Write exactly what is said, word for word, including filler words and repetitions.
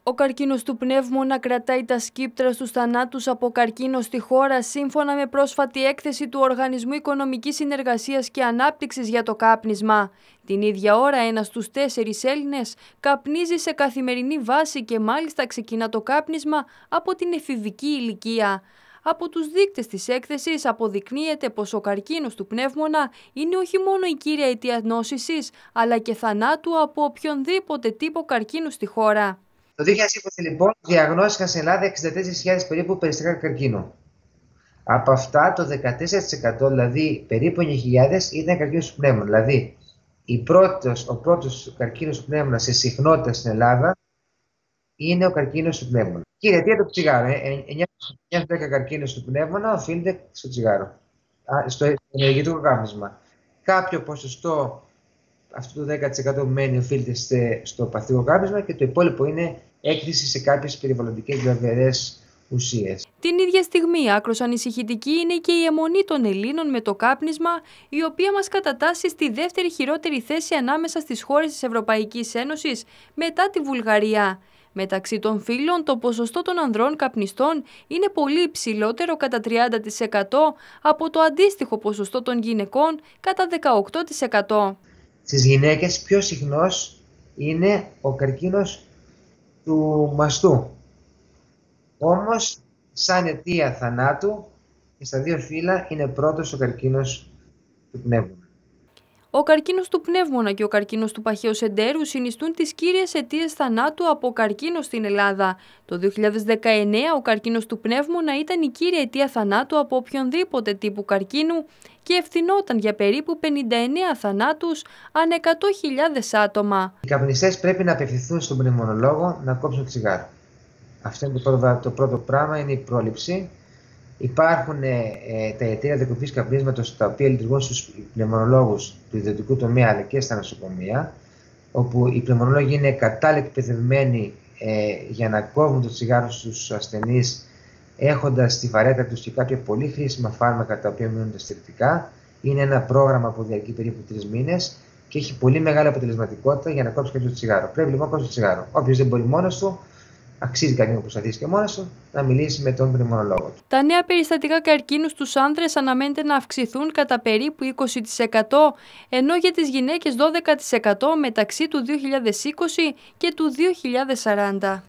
Ο καρκίνος του πνεύμονα κρατάει τα σκύπτρα στους θανάτους από καρκίνο στη χώρα, σύμφωνα με πρόσφατη έκθεση του Οργανισμού Οικονομικής Συνεργασίας και Ανάπτυξης για το κάπνισμα. Την ίδια ώρα, ένας στους τέσσερις Έλληνες καπνίζει σε καθημερινή βάση και μάλιστα ξεκινά το κάπνισμα από την εφηβική ηλικία. Από τους δείκτες της έκθεσης αποδεικνύεται πως ο καρκίνος του πνεύμονα είναι όχι μόνο η κύρια αιτία νόσησης, αλλά και θανάτου από οποιονδήποτε τύπο καρκίνου στη χώρα. Το δύο χιλιάδες είκοσι λοιπόν διαγνώστηκαν στην Ελλάδα εξήντα τέσσερις χιλιάδες περίπου περιστατικά καρκίνου. Από αυτά το δεκατέσσερα τοις εκατό, δηλαδή περίπου εννιά χιλιάδες, ήταν καρκίνος του πνεύμονα. Δηλαδή η πρώτος, ο πρώτος καρκίνος του πνεύμονα σε συχνότητα στην Ελλάδα είναι ο καρκίνος του πνεύμονα. Κύριε αιτία το τσιγάρο. Ε, εννιά στους δέκα καρκίνος του πνεύμονα οφείλεται στο τσιγάρο, στο ενεργητικό κάπνισμα. Κάποιο ποσοστό αυτό το δέκα τοις εκατό που μένει οφείλεται στο παθητικό κάπνισμα και το υπόλοιπο είναι έκθεση σε κάποιες περιβαλλοντικές βλαβερές ουσίες. Την ίδια στιγμή, άκρως ανησυχητική είναι και η αιμονή των Ελλήνων με το κάπνισμα, η οποία μας κατατάσσει στη δεύτερη χειρότερη θέση ανάμεσα στις χώρες της Ευρωπαϊκής Ένωσης μετά τη Βουλγαρία. Μεταξύ των φύλων, το ποσοστό των ανδρών καπνιστών είναι πολύ υψηλότερο κατά τριάντα τοις εκατό από το αντίστοιχο ποσοστό των γυναικών κατά δεκαοκτώ τοις εκατό. Στις γυναίκες πιο συχνός είναι ο καρκίνος του μαστού. Όμως, σαν αιτία θανάτου, και στα δύο φύλλα είναι πρώτος ο καρκίνος του πνεύμονα. Ο καρκίνος του πνεύμονα και ο καρκίνος του παχαίου εντέρου συνιστούν τις κύριες αιτίες θανάτου από καρκίνο στην Ελλάδα. Το δύο χιλιάδες δεκαεννέα ο καρκίνος του πνεύμονα ήταν η κύρια αιτία θανάτου από οποιονδήποτε τύπου καρκίνου και ευθυνόταν για περίπου πενήντα εννέα θανάτους ανά εκατό χιλιάδες άτομα. Οι καπνιστές πρέπει να απευθυνθούν στον πνευμονολόγο να κόψουν το τσιγάρο. Αυτό είναι το πρώτο, το πρώτο πράγμα, είναι η πρόληψη. Υπάρχουν ε, τα ιατρεία διακοπής καπνίσματος, τα οποία λειτουργούν στους πνευμονολόγους του ιδιωτικού τομέα αλλά και στα νοσοκομεία, όπου οι πνευμονολόγοι είναι κατάλληλα εκπαιδευμένοι ε, για να κόβουν το τσιγάρο στους ασθενείς, έχοντας στη βαρέτα τους και κάποια πολύ χρήσιμα φάρμακα τα οποία μειώνουν τα στρικτικά. Είναι ένα πρόγραμμα που διαρκεί περίπου τρεις μήνες και έχει πολύ μεγάλη αποτελεσματικότητα για να κόψει κάποιο το τσιγάρο. Πρέπει λοιπόν να κόψει το τσιγάρο. Όποιος δεν μπορεί μόνος του, αξίζει κανένα που προσπαθήσει και μόνος του να μιλήσει με τον πνευμονολόγο του. Τα νέα περιστατικά καρκίνου στους άνδρες αναμένεται να αυξηθούν κατά περίπου είκοσι τοις εκατό, ενώ για τις γυναίκες δώδεκα τοις εκατό μεταξύ του δύο χιλιάδες είκοσι και του δύο χιλιάδες σαράντα.